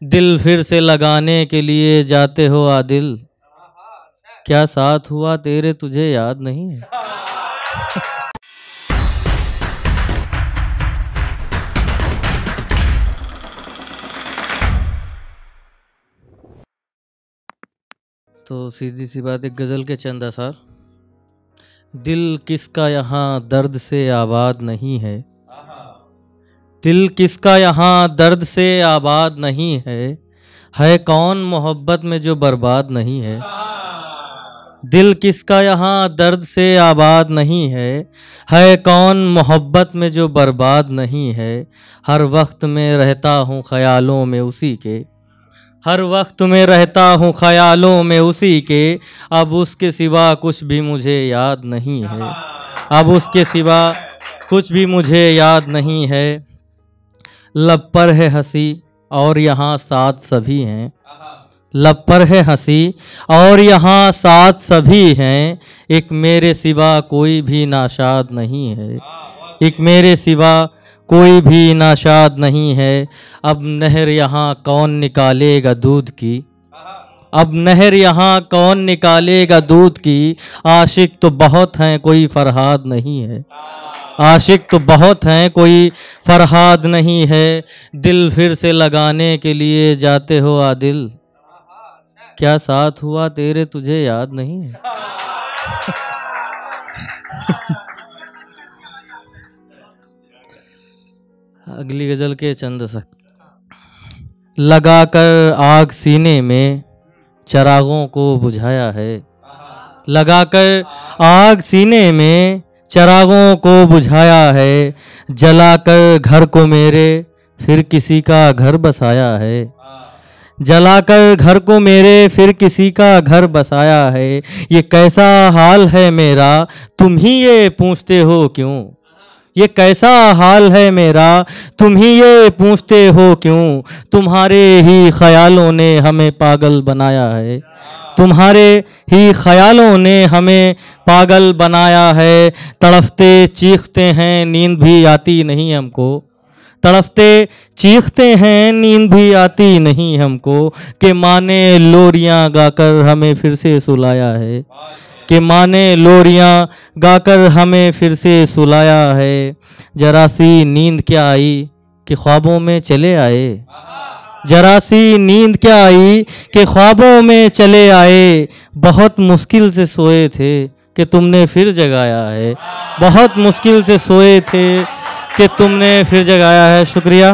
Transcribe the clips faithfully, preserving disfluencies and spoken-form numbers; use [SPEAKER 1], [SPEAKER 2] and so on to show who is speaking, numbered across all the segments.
[SPEAKER 1] दिल फिर से लगाने के लिए जाते हो आदिल, क्या साथ हुआ तेरे तुझे याद नहीं है। तो सीधी सी बात, एक गज़ल के चंद असर। दिल किसका यहाँ दर्द से आबाद नहीं है, दिल किसका यहाँ दर्द से आबाद नहीं है, है कौन मोहब्बत में जो बर्बाद नहीं है। दिल किसका यहाँ दर्द से आबाद नहीं है, है कौन मोहब्बत में जो बर्बाद नहीं है। हर वक्त में रहता हूँ ख्यालों में उसी के, हर वक्त में रहता हूँ ख्यालों में उसी के, अब उसके सिवा कुछ भी मुझे याद नहीं है, अब उसके सिवा कुछ भी मुझे याद नहीं है। लब पर है हंसी और यहाँ साथ सभी हैं, लब पर है हंसी और यहाँ साथ सभी हैं, एक मेरे सिवा कोई भी नाशाद नहीं है, एक मेरे सिवा कोई भी नाशाद नहीं है। अब नहर यहाँ कौन निकालेगा दूध की, अब नहर यहाँ कौन निकालेगा दूध की, आशिक तो बहुत हैं कोई फरहाद नहीं है, आशिक तो बहुत हैं कोई फरहाद नहीं है। दिल फिर से लगाने के लिए जाते हो आदिल, क्या साथ हुआ तेरे तुझे याद नहीं है। अगली गजल के चंद सक। लगाकर आग सीने में चिरागों को बुझाया है, लगाकर आग सीने में चिरागों को बुझाया है, जलाकर घर को मेरे फिर किसी का घर बसाया है, जलाकर घर को मेरे फिर किसी का घर बसाया है। ये कैसा हाल है मेरा तुम ही ये पूछते हो क्यों, ये कैसा हाल है मेरा तुम ही ये पूछते हो क्यों, तुम्हारे ही ख्यालों ने हमें पागल बनाया है, तुम्हारे ही ख्यालों ने हमें पागल बनाया है। तड़फते चीखते हैं नींद भी आती नहीं हमको, तड़फते चीखते हैं नींद भी आती नहीं हमको, कि माँ ने लोरियाँ गाकर हमें फिर से सुलाया है, कि माँ ने लोरियाँ गाकर हमें फिर से सुलाया है। जरा सी नींद क्या आई कि ख्वाबों में चले आए, जरा सी नींद क्या आई कि ख्वाबों में चले आए, बहुत मुश्किल से सोए थे कि तुमने फिर जगाया है, बहुत मुश्किल से सोए थे कि तुमने फिर जगाया है। शुक्रिया।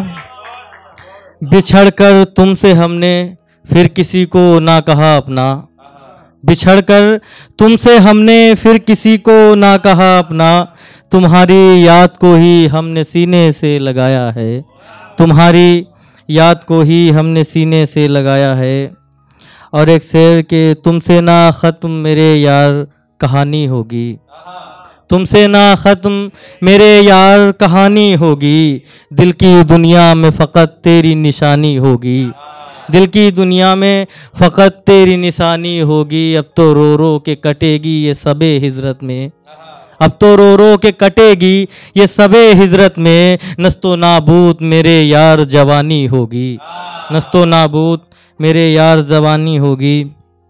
[SPEAKER 1] बिछड़कर तुमसे हमने फिर किसी को ना कहा अपना, बिछड़कर तुमसे हमने फिर किसी को ना कहा अपना, तुम्हारी याद को ही हमने सीने से लगाया है, तुम्हारी याद को ही हमने सीने से लगाया है। और एक शेर के, तुमसे ना ख़त्म मेरे यार कहानी होगी, तुमसे ना ख़त्म मेरे यार कहानी होगी, दिल की दुनिया में फ़कत तेरी निशानी होगी, दिल की दुनिया में फ़कत तेरी निशानी होगी। अब तो रो रो के कटेगी ये सबे हिजरत में, अब तो रो रो के कटेगी ये सबे हिजरत में, नस्तो नाबूद मेरे यार जवानी होगी, नस्तो नाबूद मेरे यार जवानी होगी।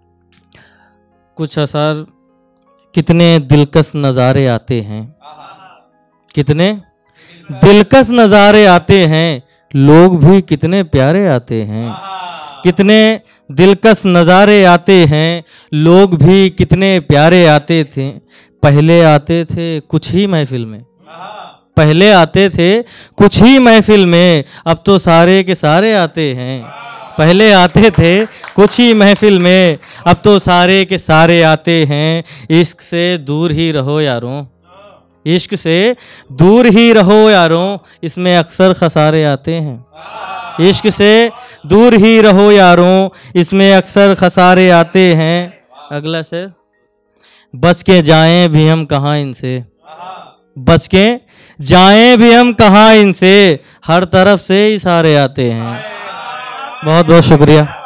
[SPEAKER 1] कुछ असर। कितने दिलकश नज़ारे आते हैं, कितने दिलकश नज़ारे आते हैं, लोग भी कितने प्यारे आते हैं, कितने दिलकश नज़ारे आते हैं, लोग भी कितने प्यारे आते थे। पहले आते थे कुछ ही महफिल में, पहले आते थे कुछ ही महफिल में, अब तो सारे के सारे आते हैं, पहले आते थे कुछ ही महफिल में, अब तो सारे के सारे आते हैं। इश्क से दूर ही रहो यारों, इश्क से दूर ही रहो यारों, इसमें अक्सर खसारे आते हैं, इश्क से दूर ही रहो यारों, इसमें अक्सर खसारे आते हैं। अगला शेर। बच के जाएं भी हम कहाँ इनसे, बच के जाएं भी हम कहाँ इनसे, हर तरफ से इशारे आते हैं। बहुत बहुत शुक्रिया।